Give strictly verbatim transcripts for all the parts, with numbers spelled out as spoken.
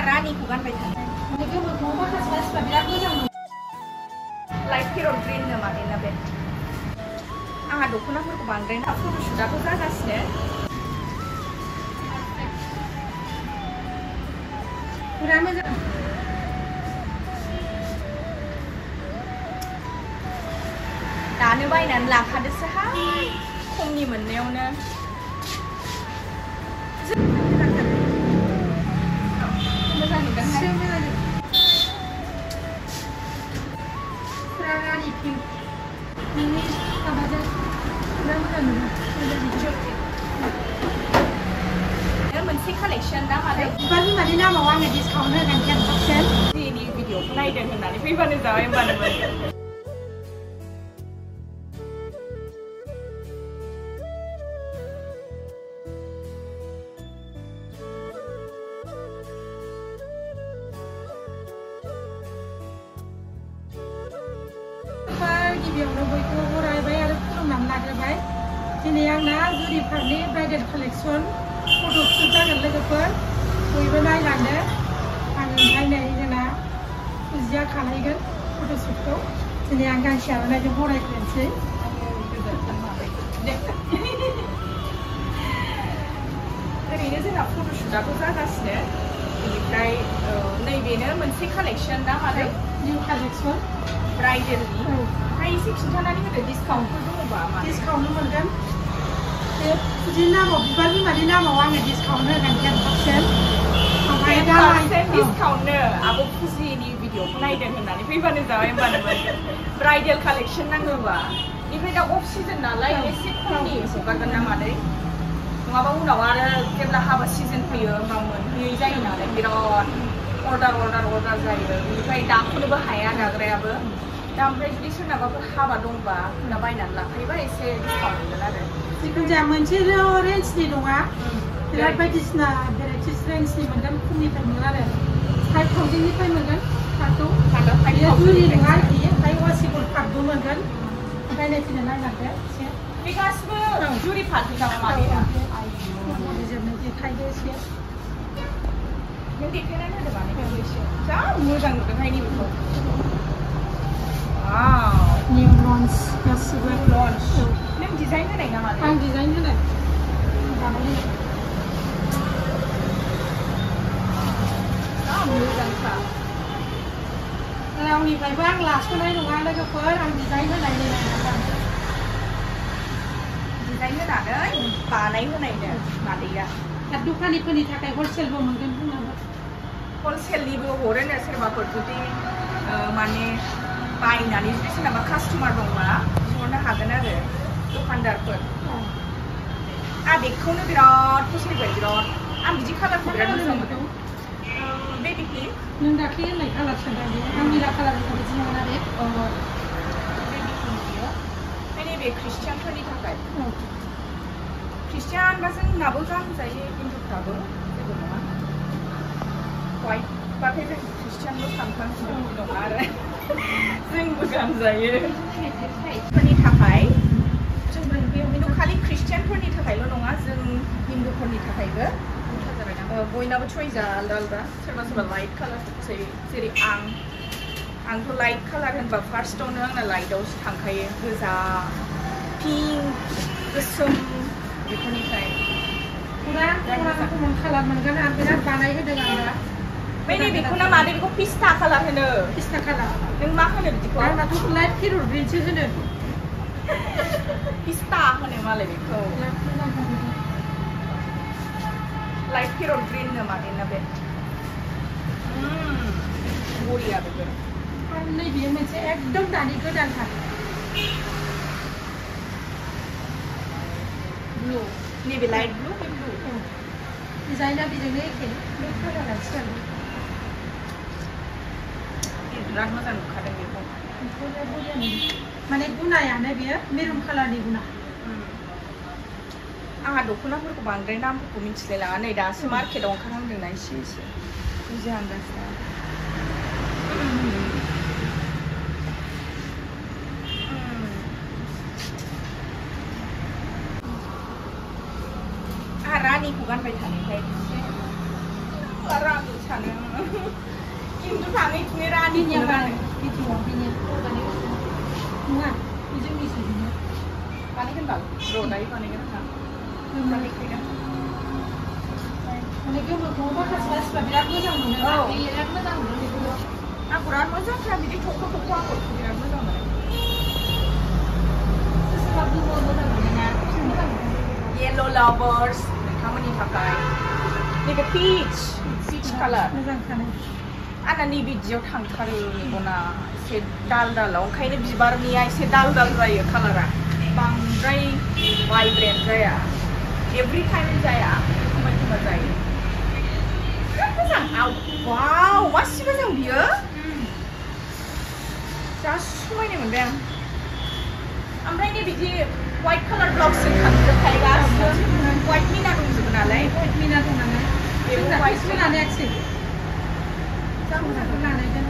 रानिखौ गानबाय थानाय गोमोखौ माखासे मानसिफ्रा बिराद मोजां मोनो लाइट पेरट ग्रिन नो मादैना बे आंहा दख'नाफोरखौ बांद्राय ना फट'शुटआथ' जागासिनो पुरा मोजां दानो बायनानै लाखादोसोहाय खमनि मोननायावनो मोजां नुदोंहाय पुरा रानि पिंक नोंनि माबाजों पुरा मोजां नुदों मोनसे कालेक्शन ना मादै बिबारनि मादै नामाव आङो डिसकाउन्ट होगोन टेन पारसेन्ट दिनै भिडिअखौ नायदों होननानै फैबानो जाबाय होनबानो मोनगोन गिबियावनो बयखौबो बरायबाय आरो खुलुमनानै लाग्रोबाय दिनै आंना जुरि पार्टनि ब्राइडेल कालेक्शन फट'शुट जागोन लोगोफोर बयबो नायलांदो आं ओमफ्राय नै जोंना फुजिया खालायगोन फट'शुटखौ दिनै आं गांसे आर'नाइजों बरायग्रोनोसै ओरैनो जोंना फट'शुटआथ' जागासिनो बेनिफ्राय नैबेनो मोनसे कालेक्शन ना मादै निउ कालेक्शन ब्राइडेलनि ओमफ्राय एसे खिन्थानानै होदो डिसकाउन्टफोर दङबा मा डिसकाउन्ट मोनगोन बे फुजि नामाव बिबार बिमानि नामाव आङो डिसकाउन्ट होगोन टेन पारसेन्ट ओमफ्राय दा डिसकाउन्टनो आब' फुजिनि भिडिअखौ नायदों होननानै फैबानो जाबाय होनबानो मोनगोन ब्राइडेल कालेक्शन नांगौबा ओमफ्राय दा अफ सिजन नालाय एसे खमनि हगारगोन ना मादै नङाबा उनाव आरो जेब्ला हाबा सिजन फैयो होमबा मोनहैयै जायो नालाय बिराद अर्डार अर्डार अर्डार जायो बेनिफ्राय दाखौनोबो हाया दाग्रायाबो दा ओमफ्राय जुदि सोरनाबाफोर हाबा दंबा उना बायनानै लाखायोबा एसे डिसकाउन्ट मोनगोन आरो जिखुनु जाया मोनसेल' रेन्जनि नङा बिराद बायदिसिना भेराइटिस रेन्जनि मोनगोन खमनिफ्राय मोनगोन आरो फाइभ थावजेन्डनिफ्राय मोनगोन पार्टखौ बेयो जुरि नङा आरोखि ओमफ्राय वासिबल पार्टबो मोनगोन ओमफ्राय नायफैनो नायलांदो एसे बे गासिबो जुरि पार्टनि नामा मादैना जोबनो देखायदो एसे नों देखायनानै होदो मानैखौ एसे जा मोजां नुदोंहाय नैबेखौ निउ लन्च गासिबो लन्च नों डिजाइन होनाय ना मादै आं डिजाइन होनाय मोजांखा रावनिफ्रायबो आं लास'नाय नङा लोगोफोर आं डिजाइन होनाय डिजाइन होनानै बानाय होनायनो मादैया आरो दखानिफोरनि थाखाय हलसेलबो मोनगोन बुंनांगौ हलसेलनिबो हरोनो सोरबाफोर जुदि माने बायनानै जुदि सोरनाबा कास्टमार दंबा हरनो हागोन आरो दखानदारफोर आं बेखौनो बिराद फसायबाय बिराद आं बिदि कालारखौ बिराद मोजां मोनो बेबि पिंक नों दाख्लै होननाय कालार सोंबाय आं निला कालारनि बिदि नङा बे बेबि पिंक बियो ओमफ्राय नैबे ख्रिस्टियानफोरनि थाखाय ख्रिस्टियानबा जोंनाबो गानजायो हिन्दुफ्राबो जेबो नङा वाइटबाथाय जों ख्रिस्टियानल' सानफ्रांसिनो नङा आरो जोंबो गानजायो फोरनि थाखाय जों खालि ख्रिस्टियानफोरनि थाखायल' नङा जों हिन्दुफोरनि थाखायबो बयनाबो चयसा आलदा आलदा सोरबा सोरबा लाइट कालारफोरसै जेरै आं आंथ' लाइट कालार होनबा फार्स्टआवनो आंना लाइटआवसो थांखायो गोजा पिंक गोसोम बेफोरनिफ्राय पुरा कमन कालार मोनगोन आं बिराद बानाय होदों आं दा बै नैबेखौ ना मादै बेखौ पिस्ता कालार होनो पिस्ता कालार नों मा होनो बिदिखौ आंनाथ' लाइट पेरट ग्रिनसो होनो पिस्ता होनो मालाय बेखौ लाइट पेरट ग्रिन नो मादैना बे बरिया बेबो आरो नैबे मोनसे एकदम दानि गोदानथार ब्लू नैबे लाइट ब्लू बे ब्लू डिजाइना बेजोंनो एखे बे कालारा सिगां बिराद मोजां नुखादों बेखौ माने गुनायानो बेयो मेरुन कालारनि गुना आंहा दख'नाफोरखौ बांद्राय नामफोरखौ मिथिलायलाङा नै दासो मार्केटआव ओंखारहांदोंना एसे एसे बुजिहांगासिनो आंहा रानिखौ गानबाय थानायखाय रानि सान थानो खिन्थु थाङै थुङै रानिखौनो गानो बिदियाव बिनो नङा बेजों मिथिनो बानायगोन बाल र' दायो बानायगोन आंहा बानायखायगोन माने गोमोखौ माखासे मानसिफ्रा बिराद मोजां मोनो बिराद मोजां मोनो बेखौ आगरा मोजांथार बिदि थख' थख' आगरखौ बिराद मोजां मोनो सोरबा गोमो मोजां मोनोना मोजां मोनो येलो लाभार्स नोंथांमोननि थाखाय नैबे पिच पिच कालार मोजां खानो आंना नैबिदियाव थांथारो मेगना एसे दाल दालाव ओंखायनो बिबारनिया एसे दाल दाल जायो कालारा बांद्राय वाइब्रेन्ट जाया एभरि टाइम जाया एखमबा एखमबा जायो बिराद मोजां वाव मासि मोजां बियो जा समायनाय मोनबाय आं ओमफ्राय नै बिदि वाइट कालार ब्लाउसजों थांजोबखायो गासिबो वाइट मिना दंजोबो नालाय वाइट मिना दं नालाय बेबो वाइट लानायाखिसै जा मोजांखौ लानायदों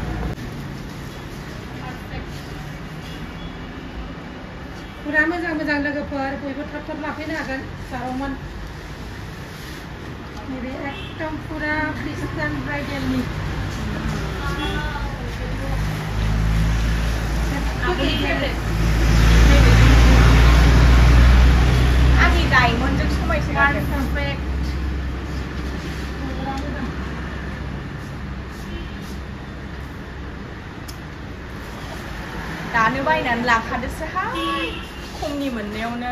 पुरा मोजां मोजां लोगोफोर बयबो थाब थाब लाफैनो हागोन जारौमोन नैबे एकदम पुरा ख्रिस्टान ब्राइडेलनि आंनि डायमन्डजों समायसोगारदों दानो बायनानै लाखादोसोहाय खमनि मोननायावनो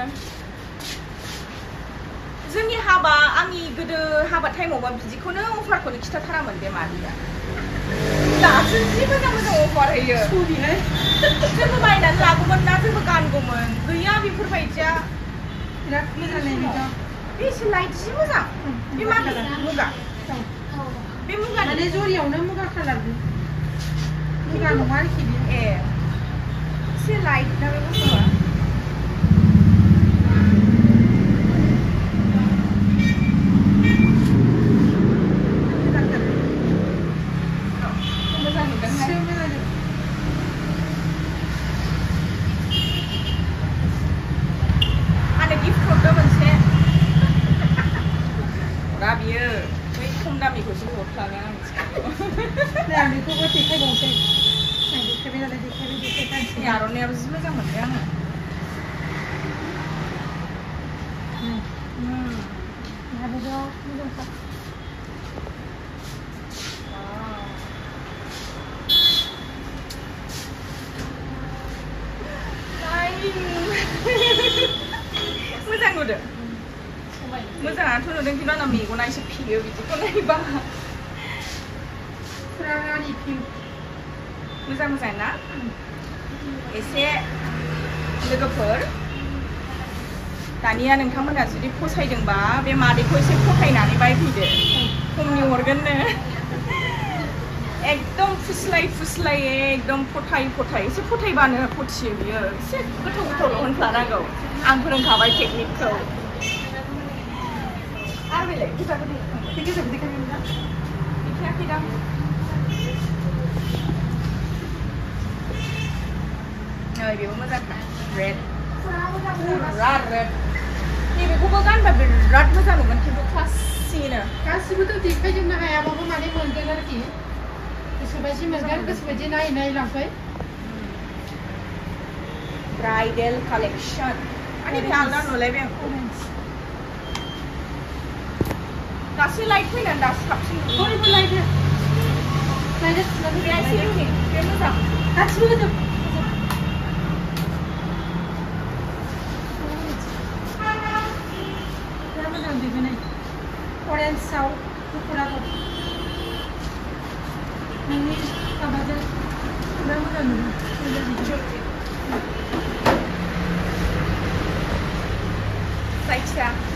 जोंनि हाबा आंनि गोदो हाबा टाइमावबा बिदिखौनो अफारखौनो खिथाथारामोन बे मादैया दासो जि मोजां मोजां अफार होयो जोंबो बायनानै लागौमोन ना जोंबो गानगौमोन गैया बेफोरबायदिया बिराद मोजां नायनो बे एसे लाइट जि मोजां बे मा कालार मुगा बे मुगा माने जरियावनो मुगा कालार मुगा नङा आरोखि ए एसे लाइट ना बे बुस्थुआ आर'नायाबो जि मोजां मोनबाय आङो मोजां नुदों मोजाङाथ' नुदों खिन्थु आंना मेगना एसे फेयो बिदिखौ नायबा मोजां मोजां ना एसे लोगोफोर दानिया नोंथांमोना जुदि फसायदोंबा बे मादैखौ एसे फसायनानै बायफैदो खमनि हरगोननो एकदम फुस्लाय फुस्लाय एकदम फथाय फथाय एसे फथायबानो फथियो बियो एसे गोथौ गोथौल' होनफ्लानांगौ आं फोरोंखाबाय टेकनिकखौ आरो बेलाय गोजा गोदै गोजा गोदै देखायाखै दां नै बेबो मोजांथार रेड पुरा रेड नैबेखौबो गानबा बिराद मोजां नुगोन खिन्थु क्लासिनो गासिबोथ' देखायजोबनो हायाबाबो माने मोनगोन आरोखि गोसोबायदि मोनगोन गोसोबायदि नायै नायै लांफै ब्राइडेल कालेक्शन आंनि बे आलदा नुलायबाय आं दासो लाइट फैनानै दासो साबसिन बयबो लाइट लाइट बे मोजां गासिबो होदों orange साव गुफुर आगर नोंनि माबाजों बिराद मोजां नुदों जायखिया